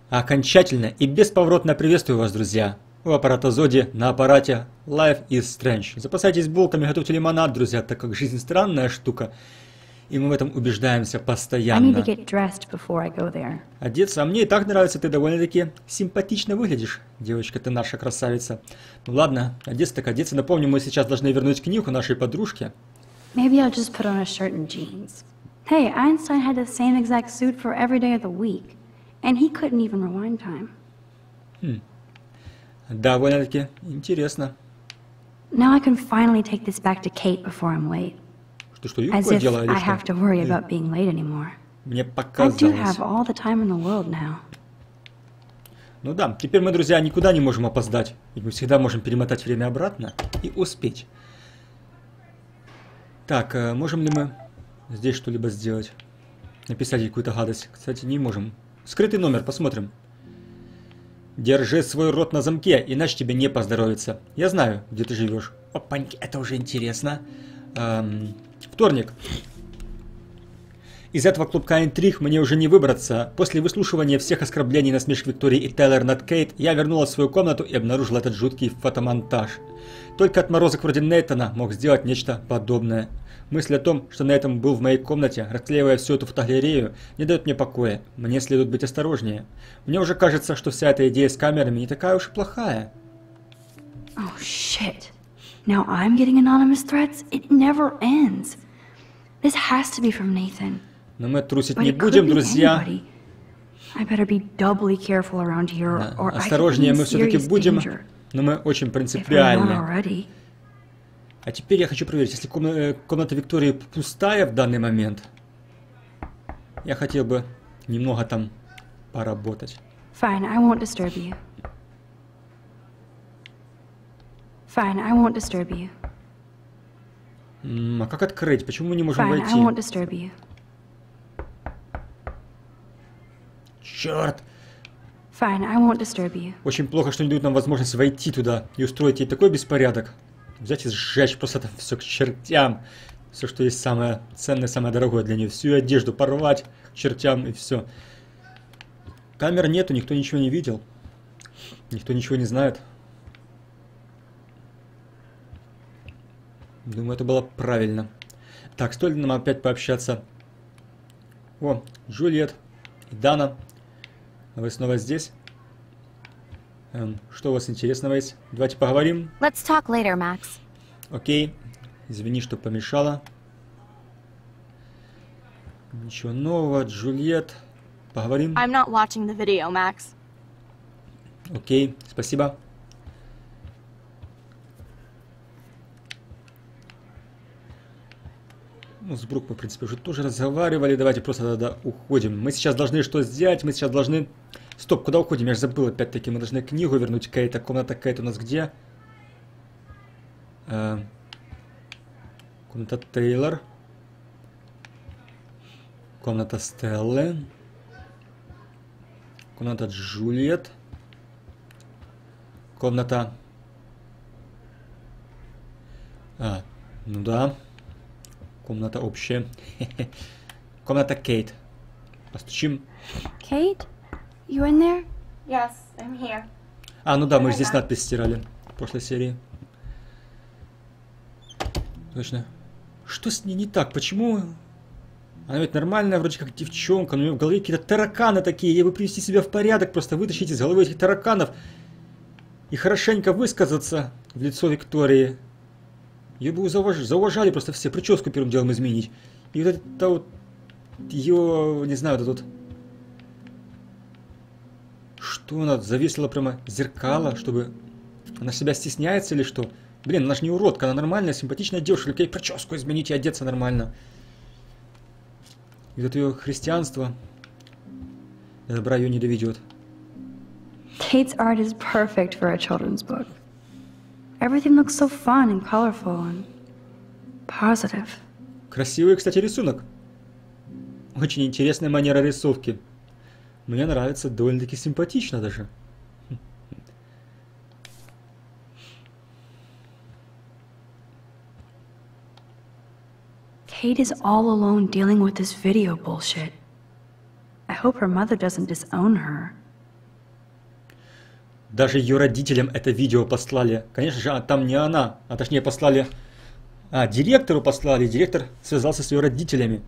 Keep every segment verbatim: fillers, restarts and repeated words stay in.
Окончательно и бесповоротно приветствую вас, друзья. У аппарата Зоди на аппарате Life is Strange. Запасайтесь булками, готовьте лимонад, друзья, так как жизнь странная штука. И мы в этом убеждаемся постоянно. Одеться, а мне и так нравится, ты довольно-таки симпатично выглядишь. Девочка, ты наша красавица. Ну ладно, одеться так одеться. Напомню, мы сейчас должны вернуть книгу нашей подружке. Maybe I'll just put on a shirt and jeans. Hey, Einstein had the same exact suit for every day of the week. And he couldn't even rewind time. Хм. Довольно-таки интересно. Now I can finally take this back to Kate before I'm late. Что, что, As if I have to worry about being late anymore. Мне I показалось. do have all the time in the world now. Ну да, теперь мы, друзья, никуда не можем опоздать. Ведь мы всегда можем перемотать время обратно и успеть. Так, можем ли мы здесь что-либо сделать? Написать какую-то гадость? Кстати, не можем. Скрытый номер, посмотрим. Держи свой рот на замке, иначе тебе не поздоровится. Я знаю, где ты живешь. Опаньки, это уже интересно. Эм, вторник. Из этого клубка интриг мне уже не выбраться. После выслушивания всех оскорблений и насмешек Виктории и Тейлор над Кейт, я вернула в свою комнату и обнаружила этот жуткий фотомонтаж. Только отморозок вроде Нейтана мог сделать нечто подобное. Мысль о том, что Нейтан был в моей комнате, расклеивая всю эту фотогалерею, не дает мне покоя. Мне следует быть осторожнее. Мне уже кажется, что вся эта идея с камерами не такая уж и плохая. Oh shit. Now I'm getting anonymous threats? It never ends. This has to be from Nathan. Но мы трусить не будем, друзья. I better be doubly careful around here, or осторожнее мы все-таки будем, но мы очень принципиальны. А теперь я хочу проверить, если комната, комната Виктории пустая в данный момент, я хотел бы немного там поработать. Fine, I won't disturb you. Fine, I won't disturb you. М, а как открыть? Почему мы не можем Fine, войти? I won't disturb you. Черт! Fine, I won't disturb you. Очень плохо, что не дают нам возможность войти туда и устроить ей такой беспорядок. Взять и сжечь просто там все к чертям. Все, что есть самое ценное, самое дорогое для нее. Всю одежду порвать к чертям и все. Камер нету, никто ничего не видел. Никто ничего не знает. Думаю, это было правильно. Так, стоит ли нам опять пообщаться? О, Джульет и Дана. Вы снова здесь? Эм, что у вас интересного есть? Давайте поговорим. Let's talk later, Max. Окей. Извини, что помешала. Ничего нового. Джульет. Поговорим. I'm not watching the video, Max. Окей, спасибо. Ну, с Брук мы, в принципе, уже тоже разговаривали. Давайте просто тогда уходим. Мы сейчас должны что сделать? Мы сейчас должны... Стоп, куда уходим? Я же забыл опять-таки. Мы должны книгу вернуть Кейт. А комната Кейт у нас где? Э, комната Тейлор. Комната Стеллы. Комната Джульет. Комната... А, ну да. Комната общая. Комната Кейт. Постучим. Kate? You in there? Yes, I'm here. А, ну да, мы же здесь надпись стирали в прошлой серии. Точно. Что с ней не так? Почему? Она ведь нормальная, вроде как девчонка, но у нее в голове какие-то тараканы такие. Ей бы привести себя в порядок, просто вытащить из головы этих тараканов и хорошенько высказаться в лицо Виктории. Ее бы зауваж... зауважали просто все, прическу первым делом изменить. И вот это вот ее, не знаю, вот это вот... Что она завесила прямо зеркало, чтобы... Она себя стесняется или что? Блин, она же не уродка, она нормальная, симпатичная девушка, только ей прическу изменить и одеться нормально. И вот ее христианство до добра ее не доведет. Kate's art is perfect for a children's book. Everything looks so fun and colorful and positive. Красивый, кстати, рисунок. Очень интересная манера рисовки. Мне нравится, довольно-таки симпатично даже. Kate is all alone dealing with this video bullshit. I hope her mother doesn't disown her. Даже ее родителям это видео послали. Конечно же, а там не она, а точнее послали... А, директору послали, директор связался с ее родителями.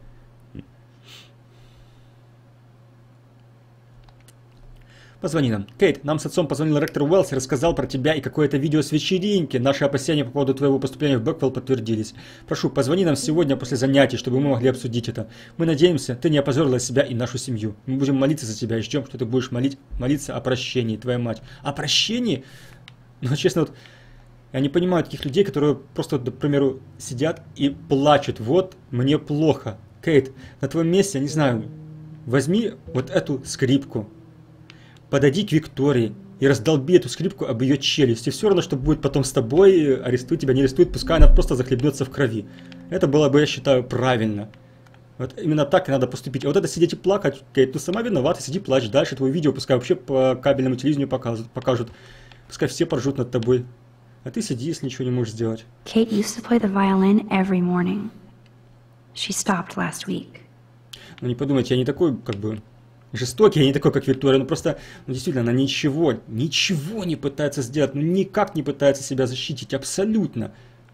Позвони нам. Кейт, нам с отцом позвонил ректор Уэллс и рассказал про тебя и какое-то видео с вечеринки. Наши опасения по поводу твоего поступления в Бэквелл подтвердились. Прошу, позвони нам сегодня после занятий, чтобы мы могли обсудить это. Мы надеемся, ты не опозорила себя и нашу семью. Мы будем молиться за тебя и ждем, что ты будешь молить, молиться о прощении, твоя мать. О прощении? Ну, честно, вот, я не понимаю таких людей, которые просто, вот, к примеру, сидят и плачут. Вот, мне плохо. Кейт, на твоем месте, я не знаю, возьми вот эту скрипку. Подойди к Виктории и раздолби эту скрипку об ее челюсть. И все равно, что будет потом с тобой, арестуют тебя, не арестуют, пускай она просто захлебнется в крови. Это было бы, я считаю, правильно. Вот именно так и надо поступить. А вот это сидеть и плакать, Кейт, ну сама виновата, сиди, плачь. Дальше твое видео пускай вообще по кабельному телевидению покажут, покажут. Пускай все поржут над тобой. А ты сиди, если ничего не можешь сделать. Kate used to play the violin every morning. She stopped last week. Ну не подумайте, я не такой, как бы... жестокий, я не такой, как Виктория, ну просто, ну действительно, она ничего, ничего не пытается сделать, ну никак не пытается себя защитить, абсолютно.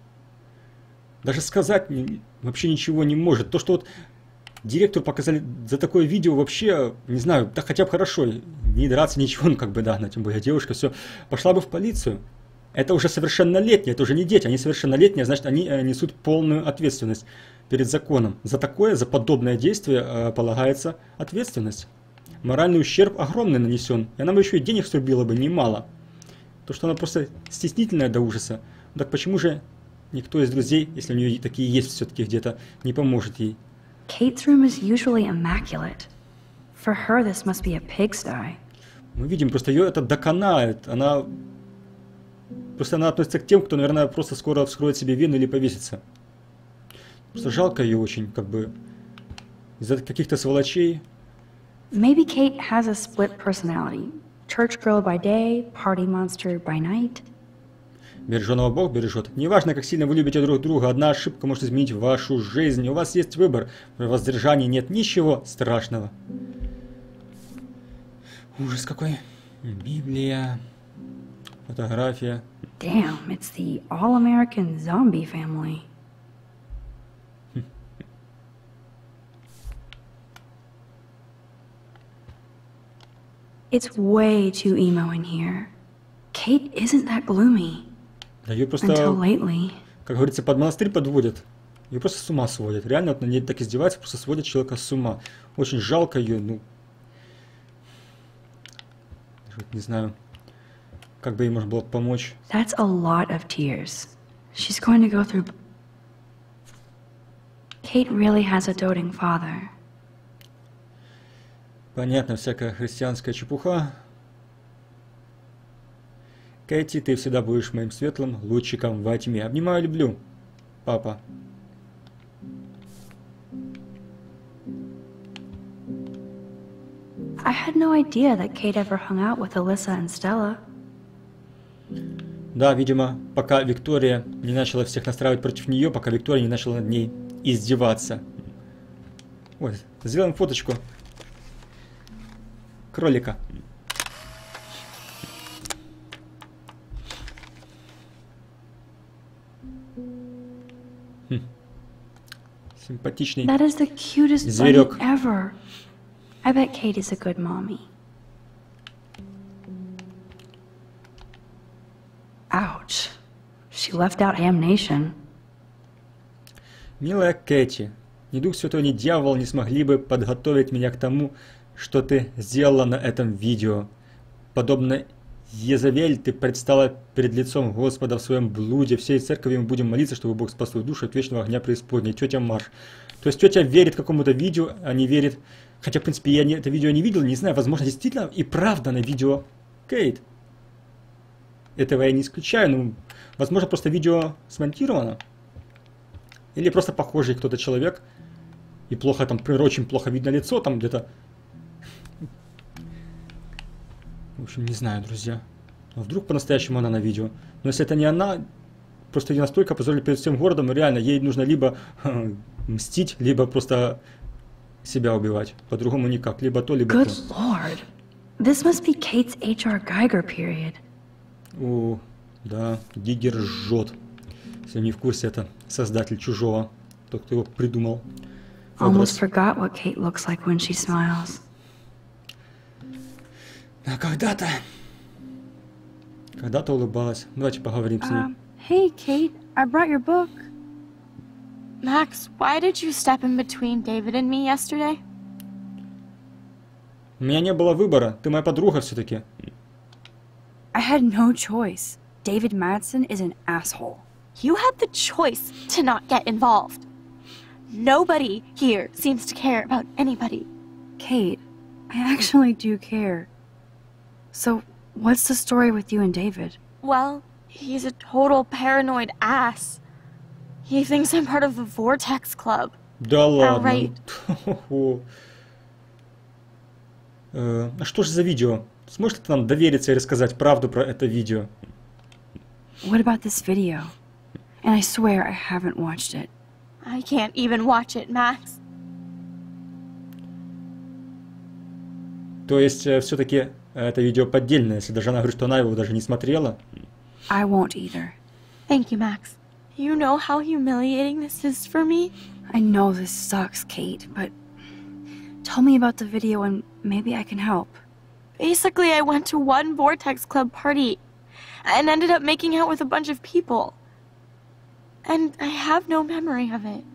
Даже сказать не, вообще ничего не может. То, что вот директору показали за такое видео, вообще, не знаю, да хотя бы хорошо, не драться, ничего, ну как бы да, она тем более девушка, все, пошла бы в полицию. Это уже совершеннолетние, это уже не дети, они совершеннолетние, значит, они э, несут полную ответственность перед законом. За такое, за подобное действие э, полагается ответственность. Моральный ущерб огромный нанесен, и она бы еще и денег срубила бы немало. То, что она просто стеснительная до ужаса. Так почему же никто из друзей, если у нее такие есть все-таки где-то, не поможет ей? Kate's room is usually immaculate. For her, this must be a pigsty. Мы видим, просто ее это доконает. Она... Просто она относится к тем, кто, наверное, просто скоро вскроет себе вены или повесится. Просто жалко ее очень, как бы, из-за каких-то сволочей. Maybe Kate has a split personality. Church girl by day, party monster by night. Береженого Бог бережет. Неважно, как сильно вы любите друг друга, одна ошибка может изменить вашу жизнь. У вас есть выбор. В воздержании нет ничего страшного. Ужас какой. Библия. Фотография. Damn, it's the all-American zombie family. It's way too emo in here. Kate isn't that gloomy. Да ее просто, Until lately. как говорится, под монастырь подводят. Ее просто с ума сводят. Реально вот на ней так издеваются, просто сводят человека с ума. Очень жалко ее, ну... Не знаю, как бы ей можно было помочь. That's a lot of tears. She's going to go through... Kate really has a doting father. Понятно, всякая христианская чепуха. Кэти, ты всегда будешь моим светлым лучиком во тьме. Обнимаю, люблю, папа. I had no idea that Kate ever hung out with Alyssa and Stella. Да, видимо, пока Виктория не начала всех настраивать против нее, пока Виктория не начала над ней издеваться. Ой, сделаем фоточку кролика. Хм. Симпатичный That is the cutest зверек. bunny ever. I bet Kate is a good mommy. Ouch. She left out Ham Nation. Милая Кэти, ни Дух Святой, ни дьявол не смогли бы подготовить меня к тому, что ты сделала на этом видео. Подобно Езавель, ты предстала перед лицом Господа в своем блуде. Всей церковью мы будем молиться, чтобы Бог спас твою душу от вечного огня преисподней. Тетя Марш. То есть тетя верит какому-то видео, а не верит... Хотя, в принципе, я не, это видео не видел, не знаю, возможно, действительно и правда на видео Кейт. Этого я не исключаю, но, возможно, просто видео смонтировано. Или просто похожий кто-то человек, и плохо там, например, очень плохо видно лицо, там где-то... В общем, не знаю, друзья. Но вдруг по-настоящему она на видео. Но если это не она, просто ее настолько опозорили перед всем городом, и реально, ей нужно либо мстить, либо просто себя убивать. По-другому никак. Либо то, либо Good то. lord. This must be Kate's H R Geiger period. О, да, Гигер жжет. Если не в курсе, это создатель Чужого. Тот, кто его придумал. Almost forgot what Kate looks like when she smiles. А когда-то... Когда-то улыбалась. Давайте поговорим с ней. Um, hey, Kate, I brought your book. Max, why did you step in between David and me yesterday? У меня не было выбора. Ты моя подруга все-таки. I had no choice. David Madsen is an asshole. You had the choice to not get involved. Nobody here seems to care about anybody. Kate, I actually do care. So, what's the story with you and David? Well, he's a total paranoid ass. He thinks I'm part of the Vortex Club. Да ладно. Alright. Э, А что же за видео? Сможешь ли ты нам довериться и рассказать правду про это видео? What about this video? And I swear I haven't watched it. I can't even watch it, Max. То есть, все-таки это видео поддельное, если даже она говорит, что она его даже не смотрела? I won't either. Thank you, Max. You know how humiliating this is for me? I know this sucks, Kate, but tell me about the video and maybe I can help. Basically, I went to one Vortex Club party and ended up making out with a bunch of people. And I have no memory of it.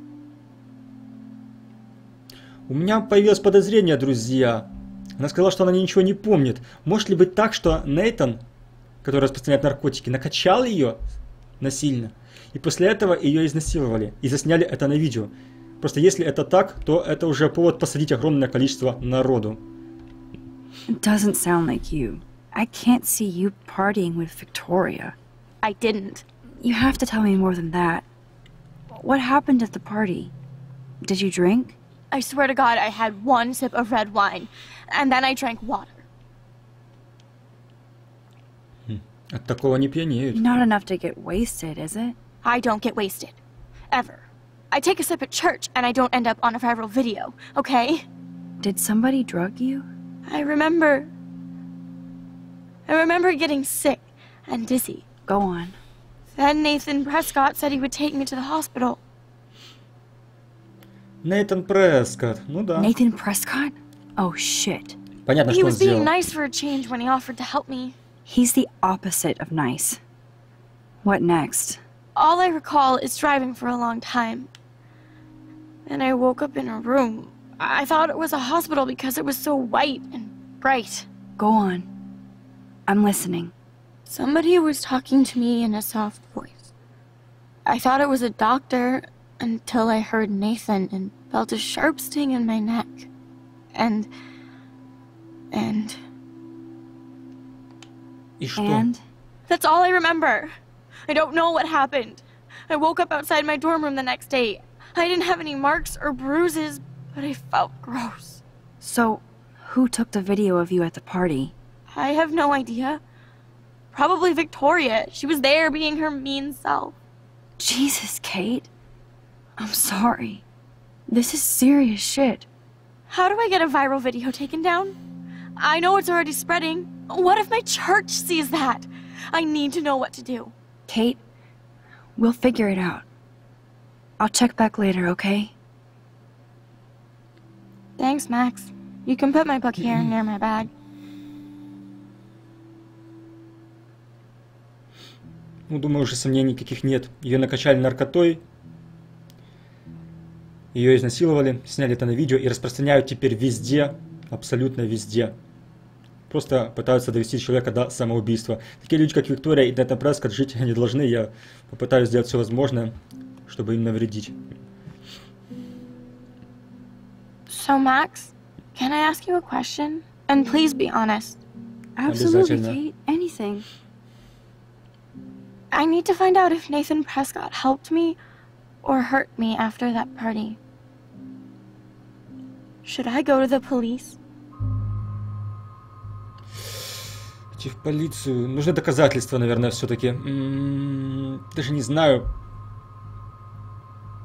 У меня появилось подозрение, друзья. Она сказала, что она ничего не помнит. Может ли быть так, что Нейтан, который распространяет наркотики, накачал ее насильно, и после этого ее изнасиловали и засняли это на видео? Просто если это так, то это уже повод посадить огромное количество народу. It doesn't sound like you. I can't see you partying with Victoria. I didn't. You have to tell me more than that. What happened at the party? Did you drink? I swear to God, I had one sip of red wine, and then I drank water. От такого не пьянеют. Not enough to get wasted, is it? I don't get wasted. Ever. I take a sip at church, and I don't end up on a viral video, okay? Did somebody drug you? I remember... I remember getting sick and dizzy. Go on. Then Nathan Prescott said he would take me to the hospital. Нейтан Прескотт. Ну да. Nathan Prescott? Oh shit. Понятно, He что он was being сделал. nice for a change when he offered to help me. He's the opposite of nice. What next? All I recall is driving for a long time. Then I woke up in a room. I thought it was a hospital because it was so white and bright. Go on. I'm listening. Somebody was talking to me in a soft voice. I thought it was a doctor until I heard Nathan and felt a sharp sting in my neck. And... and... И что? And? That's all I remember. I don't know what happened. I woke up outside my dorm room the next day. I didn't have any marks or bruises, but I felt gross. So, who took the video of you at the party? I have no idea. Probably Victoria. She was there being her mean self. Jesus, Kate. I'm sorry. This is serious shit. How do I get a viral video taken down? I know it's already spreading. What if my church sees that? I need to know what to do. Kate, we'll figure it out. I'll check back later, okay? Thanks, Max. You can put my book here near my bag. Ну, думаю, уже сомнений никаких нет. Ее накачали наркотой. Ее изнасиловали, сняли это на видео и распространяют теперь везде, абсолютно везде. Просто пытаются довести человека до самоубийства. Такие люди, как Виктория и Нейтан Прескотт, жить не должны. Я попытаюсь сделать все возможное, чтобы им навредить. So, Max, can I ask you a question? And please be honest. Absolutely, Обязательно. Kate. Anything. I need to find out if Nathan Prescott helped me or hurt me after that party. Should I go to the police? Идти в полицию. Нужны доказательства, наверное, все-таки. Даже не знаю.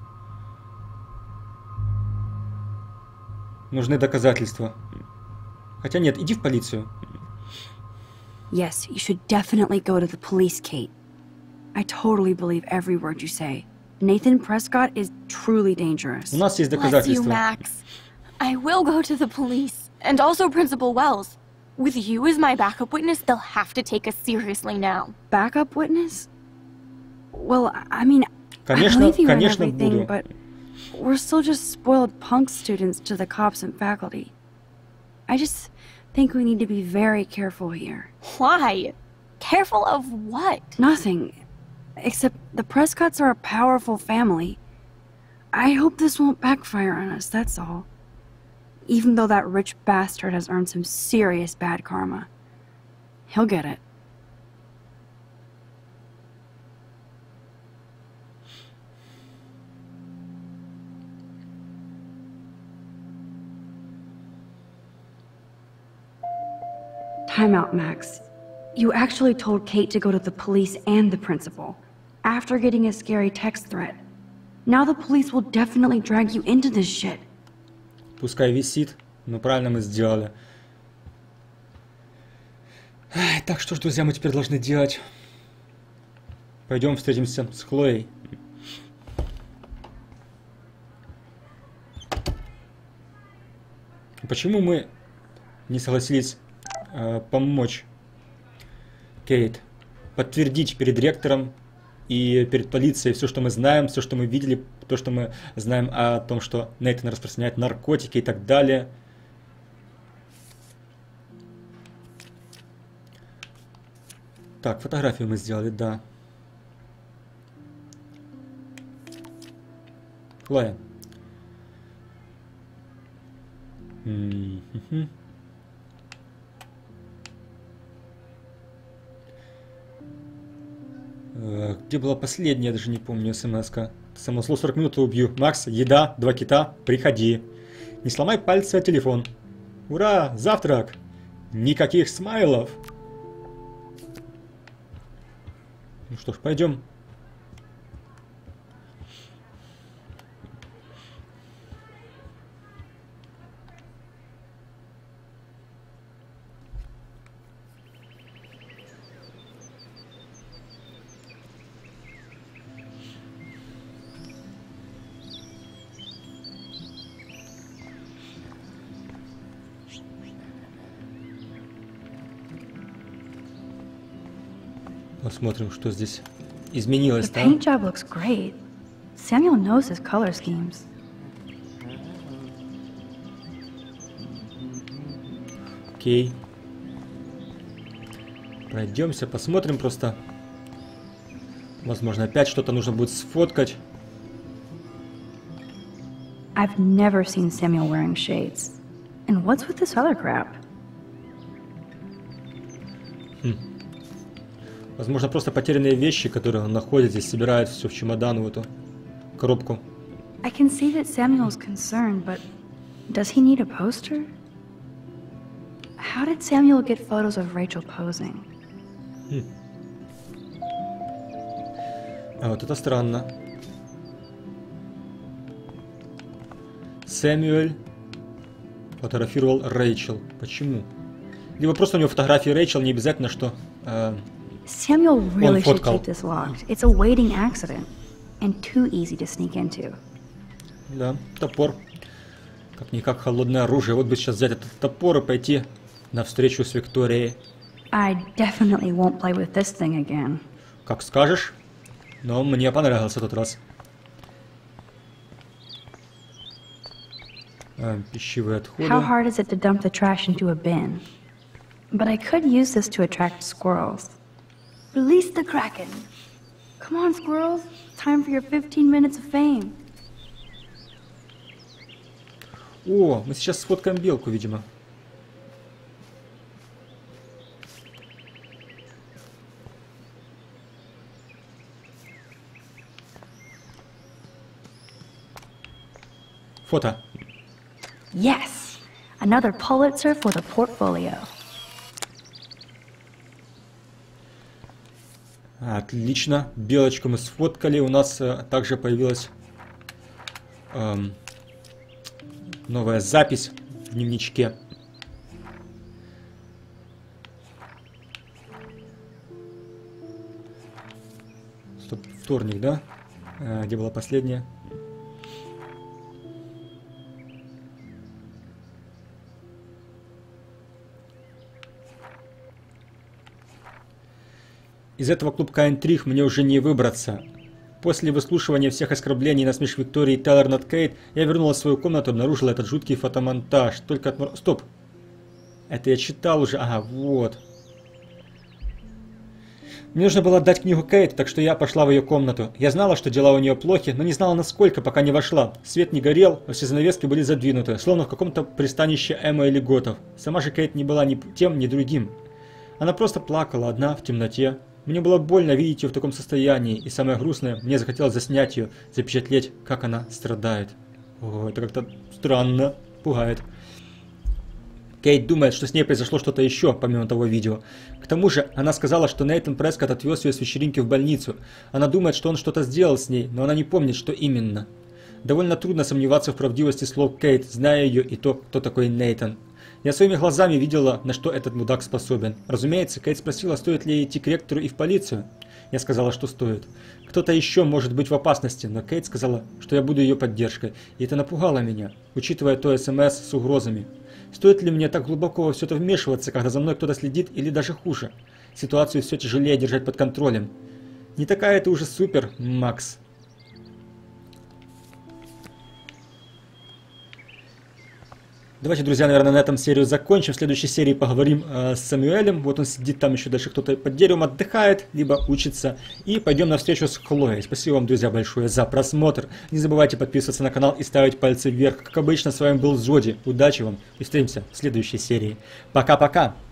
Нужны доказательства. Хотя нет, иди в полицию. Yes, you should definitely go to the police, Kate. I totally believe every word you say. Nathan Prescott is truly dangerous. У нас есть Bless you, доказательства. Max. I will go to the police. And also Principal Wells. With you as my backup witness, they'll have to take us seriously now. Backup witness? Well, I mean, Конечно, I believe you in конечно everything, буду. but we're still just spoiled punk students to the cops and faculty. I just think we need to be very careful here. Why? Careful of what? Nothing. Except the Prescotts are a powerful family. I hope this won't backfire on us, that's all. Even though that rich bastard has earned some serious bad karma. He'll get it. Time out, Max. You actually told Kate to go to the police and the principal, after getting a scary text threat. Now the police will definitely drag you into this shit. Пускай висит, но правильно мы сделали. Ай, так что ж, друзья, мы теперь должны делать? Пойдем встретимся с Хлоей. Почему мы не согласились э, помочь Кейт подтвердить перед ректором и перед полицией все, что мы знаем, все, что мы видели, то, что мы знаем о том, что Нейтан распространяет наркотики и так далее. Так, фотографию мы сделали, да. Хлоя. М-м-м. Где была последняя, я даже не помню, смс-ка. Само слово сорок минут убью. Макс, еда, два кита, приходи. Не сломай пальцы о телефон. Ура, завтрак. Никаких смайлов. Ну что ж, пойдем. Посмотрим, что здесь изменилось, The да? paint job looks great. Samuel knows his color schemes. Окей. Пройдемся, посмотрим просто. Возможно, опять что-то нужно будет сфоткать. I've never seen Samuel wearing shades. And what's with this other crap? Возможно, просто потерянные вещи, которые он находит здесь, собирает все в чемодан, в эту коробку. I can see that Samuel's concerned, but does he need a poster? How did Samuel get photos of Rachel posing? Хм. А вот это странно. Сэмюэль фотографировал Рэйчел. Почему? Либо просто у него фотографии Рэйчел, не обязательно, что... Э, Samuel really should фоткал. keep this locked. It's a waiting accident, and too easy to sneak into. Да, топор. Как-никак холодное оружие. Вот бы сейчас взять этот топор и пойти навстречу с Викторией. I definitely won't play with this thing again. Как скажешь. Но мне понравился тот раз. А, пищевые отходы. How hard is it to dump the trash into a bin? But I could use this to attract squirrels. Release the Kraken. Come on, squirrels. Time for your fifteen minutes of fame. О, мы сейчас сфоткаем белку, видимо. Фото. Yes! Another Pulitzer for the portfolio. Отлично. Белочку мы сфоткали. У нас э, также появилась эм, новая запись в дневничке. вторник, да? А, где была последняя? Из этого клубка интриг мне уже не выбраться. После выслушивания всех оскорблений и насмешек Виктории и Тейлор над Кейт, я вернулась в свою комнату и обнаружила этот жуткий фотомонтаж. Только от... Стоп! Это я читал уже. Ага, вот. Мне нужно было отдать книгу Кейт, так что я пошла в ее комнату. Я знала, что дела у нее плохи, но не знала насколько, пока не вошла. Свет не горел, а все занавески были задвинуты, словно в каком-то пристанище Эмма или Готов. Сама же Кейт не была ни тем, ни другим. Она просто плакала одна в темноте. Мне было больно видеть ее в таком состоянии, и самое грустное, мне захотелось заснять ее, запечатлеть, как она страдает. О, это как-то странно, пугает. Кейт думает, что с ней произошло что-то еще, помимо того видео. К тому же, она сказала, что Нейтан Прескотт отвез ее с вечеринки в больницу. Она думает, что он что-то сделал с ней, но она не помнит, что именно. Довольно трудно сомневаться в правдивости слов Кейт, зная ее и то, кто такой Нейтан. Я своими глазами видела, на что этот мудак способен. Разумеется, Кейт спросила, стоит ли идти к ректору и в полицию. Я сказала, что стоит. Кто-то еще может быть в опасности, но Кейт сказала, что я буду ее поддержкой. И это напугало меня, учитывая то СМС с угрозами. Стоит ли мне так глубоко во все это вмешиваться, когда за мной кто-то следит, или даже хуже? Ситуацию все тяжелее держать под контролем. Не такая ты уже супер, Макс. Давайте, друзья, наверное, на этом серию закончим. В следующей серии поговорим э, с Сэмюэлем. Вот он сидит там еще дальше, кто-то под деревом отдыхает, либо учится. И пойдем на встречу с Хлоей. Спасибо вам, друзья, большое за просмотр. Не забывайте подписываться на канал и ставить пальцы вверх. Как обычно, с вами был Зоди. Удачи вам и встретимся в следующей серии. Пока-пока!